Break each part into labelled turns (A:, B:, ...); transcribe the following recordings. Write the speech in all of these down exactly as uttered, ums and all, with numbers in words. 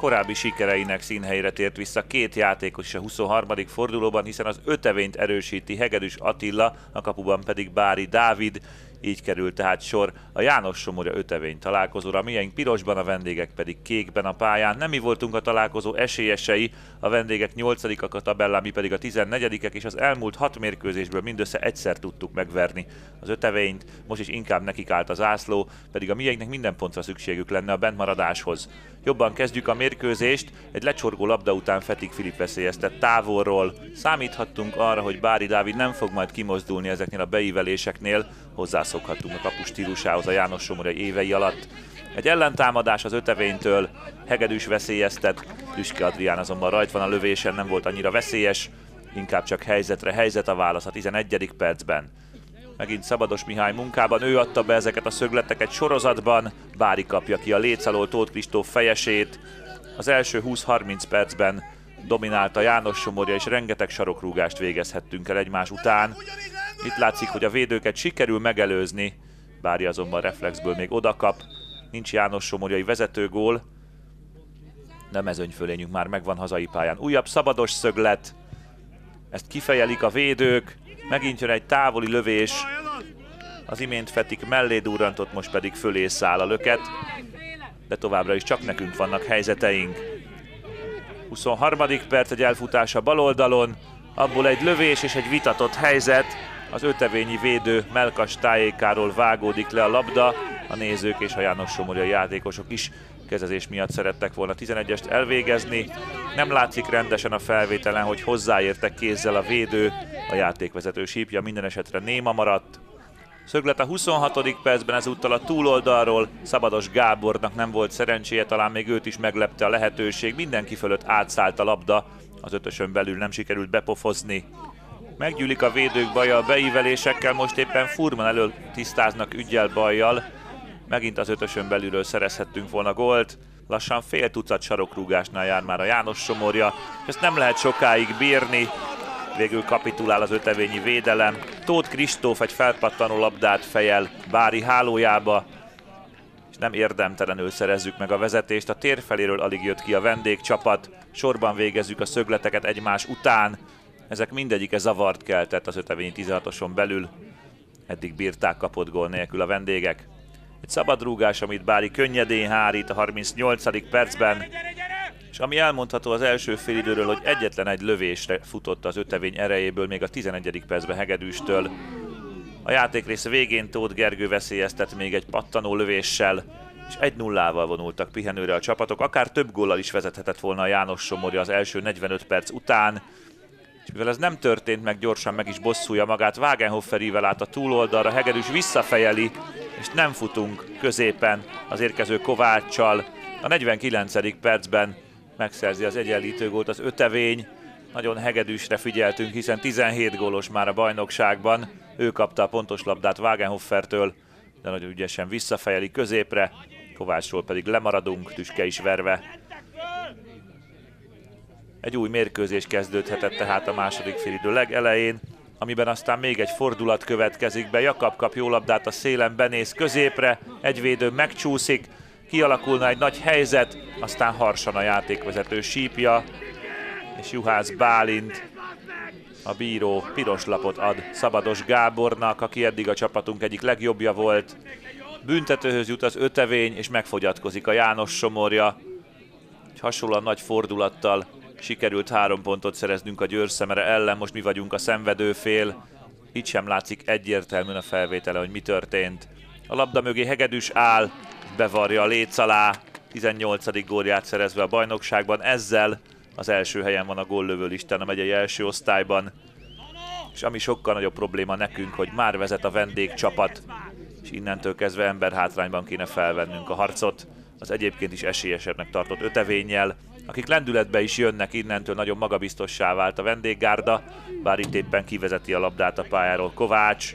A: korábbi sikereinek színhelyére tért vissza két játékos is a huszonharmadik fordulóban, hiszen az ötevényt erősíti Hegedűs Attila, a kapuban pedig Bári Dávid. Így került tehát sor a János-Somorja ötevény találkozóra, miénk pirosban, a vendégek pedig kékben a pályán. Nem mi voltunk a találkozó esélyesei, a vendégek nyolcadikak a tabellán, mi pedig a tizennegyedikek, és az elmúlt hat mérkőzésből mindössze egyszer tudtuk megverni az ötevényt. Most is inkább nekik állt a zászló, pedig a miénknek minden pontra szükségük lenne a bentmaradáshoz. Jobban kezdjük a mérkőzést, egy lecsorgó labda után Fetik Filip veszélyeztet távolról. Számíthattunk arra, hogy Bári Dávid nem fog majd kimozdulni ezeknél a beíveléseknél, hozzászokhattunk a kapus stílusához a János-Somorja évei alatt. Egy ellentámadás az ötevénytől, Hegedűs veszélyeztet, Tüske Adrián azonban rajt van a lövésen, nem volt annyira veszélyes, inkább csak helyzetre helyzet a válasz a tizenegyedik percben. Megint Szabados Mihály munkában, ő adta be ezeket a szögleteket sorozatban, Bári kapja ki a léc alól Tóth Kristóf fejesét. Az első húsz-harminc percben dominálta János-Somorja, és rengeteg sarokrúgást végezhettünk el egymás után. Itt látszik, hogy a védőket sikerül megelőzni, Bári azonban reflexből még odakap. Nincs János-Somorjai vezetőgól, de mezőnyfölényünk már megvan hazai pályán. Újabb szabados szöglet, ezt kifejelik a védők, megint jön egy távoli lövés, az imént Fetik mellé durrantott, most pedig fölé száll a löket, de továbbra is csak nekünk vannak helyzeteink. huszonharmadik perc, egy elfutás a bal oldalon, abból egy lövés és egy vitatott helyzet, az ötevényi védő Melkas tájékáról vágódik le a labda, a nézők és a János-Somorjai játékosok is kezezés miatt szerettek volna tizenegyest elvégezni. Nem látszik rendesen a felvételen, hogy hozzáértek kézzel a védő, a játékvezető sípja minden esetre néma maradt. Szöglet a huszonhatodik percben, ezúttal a túloldalról, Szabados Gábornak nem volt szerencséje, talán még őt is meglepte a lehetőség, mindenki fölött átszállt a labda, az ötösön belül nem sikerült bepofozni. Meggyűlik a védők baja a beívelésekkel, most éppen Furman elől tisztáznak üggyel bajjal. Megint az ötösön belülről szerezhettünk volna gólt. Lassan fél tucat sarokrúgásnál jár már a János-Somorja, és ezt nem lehet sokáig bírni. Végül kapitulál az ötevényi védelem. Tóth Kristóf egy felpattanó labdát fejel Bári hálójába, és nem érdemtelenül szerezzük meg a vezetést. A tér feléről alig jött ki a vendégcsapat. Sorban végezzük a szögleteket egymás után. Ezek mindegyike zavart keltett az ötevényi tizenhatoson belül. Eddig bírták kapott gól nélkül a vendégek. Egy szabadrúgás, amit Bári könnyedén hárít a harmincnyolcadik percben. És ami elmondható az első félidőről, hogy egyetlen egy lövésre futott az ötevény erejéből, még a tizenegyedik percben Hegedűstől. A játékrész végén Tóth Gergő veszélyeztet még egy pattanó lövéssel, és egy nullával vonultak pihenőre a csapatok. Akár több góllal is vezethetett volna a János-Somorja az első negyvenöt perc után. És mivel ez nem történt meg, gyorsan meg is bosszulja magát, Wagenhoffer át a túloldalra, Hegedűs visszafejeli, és nem futunk középen az érkező Kováccsal. A negyvenkilencedik percben megszerzi az egyenlítő gólt az ötevény. Nagyon Hegedűsre figyeltünk, hiszen tizenhét gólos már a bajnokságban. Ő kapta a pontos labdát Wagenhoffertől, de nagyon ügyesen visszafejeli középre. Kovácsról pedig lemaradunk, Tüske is verve. Egy új mérkőzés kezdődhetett tehát a második félidő legelején, amiben aztán még egy fordulat következik be. Jakab kap jó labdát a szélen, benéz középre, egy védő megcsúszik, kialakulna egy nagy helyzet, aztán harsan a játékvezető sípja, és Juhász Bálint, a bíró piros lapot ad Szabados Gábornak, aki eddig a csapatunk egyik legjobbja volt. Büntetőhöz jut az ötevény, és megfogyatkozik a János-Somorja. Egy hasonlóan nagy fordulattal sikerült három pontot szereznünk a Győr-Szemere ellen, most mi vagyunk a szenvedőfél. Itt sem látszik egyértelműen a felvétele, hogy mi történt. A labda mögé Hegedűs áll, bevarja a léc alá, tizennyolcadik gólját szerezve a bajnokságban, ezzel az első helyen van a góllövő listán a megyei első osztályban. És ami sokkal nagyobb probléma nekünk, hogy már vezet a vendégcsapat, és innentől kezdve emberhátrányban kéne felvennünk a harcot az egyébként is esélyesebbnek tartott ötevénnyel, akik lendületbe is jönnek, innentől nagyon magabiztossá vált a vendéggárda, bár itt éppen kivezeti a labdát a pályáról Kovács.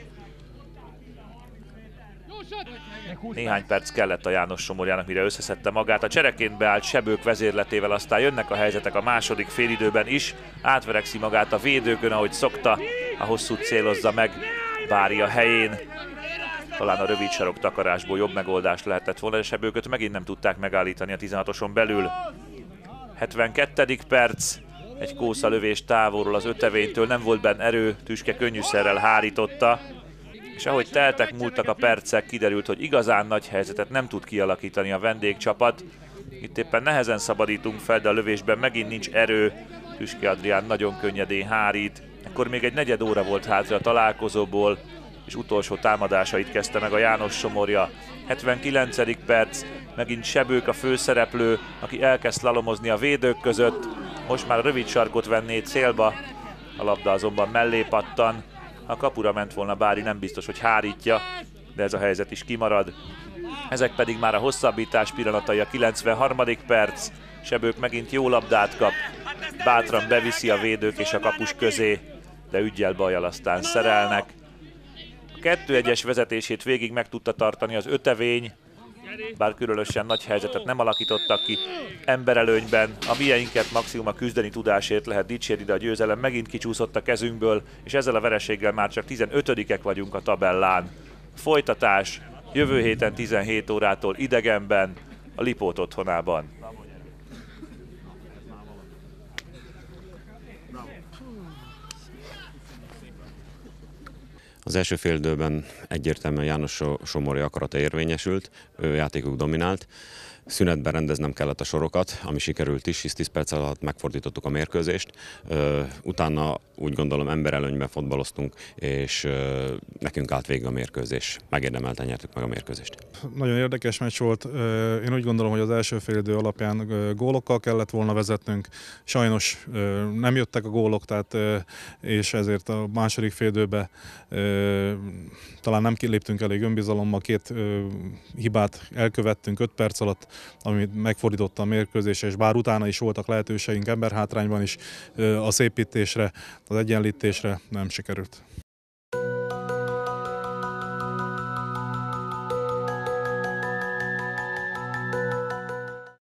A: Néhány perc kellett a János-Somorjának, mire összeszedte magát. A csereként beállt Sebők vezérletével aztán jönnek a helyzetek a második félidőben is. Átverekszi magát a védőkön, ahogy szokta, a hosszút célozza meg Bári a helyén. Talán a rövid sarok takarásból jobb megoldás lehetett volna, de Sebőköt megint nem tudták megállítani a tizenhatoson belül. hetvenkettedik perc, egy kószalövés távolról az ötevénytől, nem volt benne erő, Tüske könnyűszerrel hárította, és ahogy teltek, múltak a percek, kiderült, hogy igazán nagy helyzetet nem tud kialakítani a vendégcsapat. Itt éppen nehezen szabadítunk fel, de a lövésben megint nincs erő, Tüske Adrián nagyon könnyedén hárít. Ekkor még egy negyed óra volt hátra a találkozóból, és utolsó támadásait kezdte meg a János Somorja. hetvenkilencedik perc, megint Sebők a főszereplő, aki elkezd slalomozni a védők között. Most már a rövid sarkot venné célba, a labda azonban mellé pattan. A kapura ment volna Bári, nem biztos, hogy hárítja, de ez a helyzet is kimarad. Ezek pedig már a hosszabbítás pillanatai, a kilencvenharmadik perc. Sebők megint jó labdát kap, bátran beviszi a védők és a kapus közé, de üggyel bajjal aztán szerelnek. A kettő egyes vezetését végig meg tudta tartani az ötevény, bár különösen nagy helyzetet nem alakítottak ki emberelőnyben. A mieinket maximum a küzdeni tudásért lehet dicsérni, de a győzelem megint kicsúszott a kezünkből, és ezzel a vereséggel már csak tizenötödikek vagyunk a tabellán. Folytatás jövő héten tizenhét órától idegenben, a Lipót otthonában.
B: Az első félidőben egyértelműen János Somorja akarata érvényesült, ő játékuk dominált. Szünetben rendeznem kellett a sorokat, ami sikerült is, hisz tíz perc alatt megfordítottuk a mérkőzést. Utána úgy gondolom emberelőnyben fotbaloztunk, és nekünk állt végig a mérkőzés. Megérdemelten nyertük meg a mérkőzést.
C: Nagyon érdekes meccs volt. Én úgy gondolom, hogy az első félidő alapján gólokkal kellett volna vezetnünk. Sajnos nem jöttek a gólok, tehát, és ezért a második félidőben talán nem kiléptünk elég önbizalommal, két hibát elkövettünk öt perc alatt, ami megfordította a mérkőzést, és bár utána is voltak lehetőségünk emberhátrányban is, a szépítésre, az egyenlítésre nem sikerült.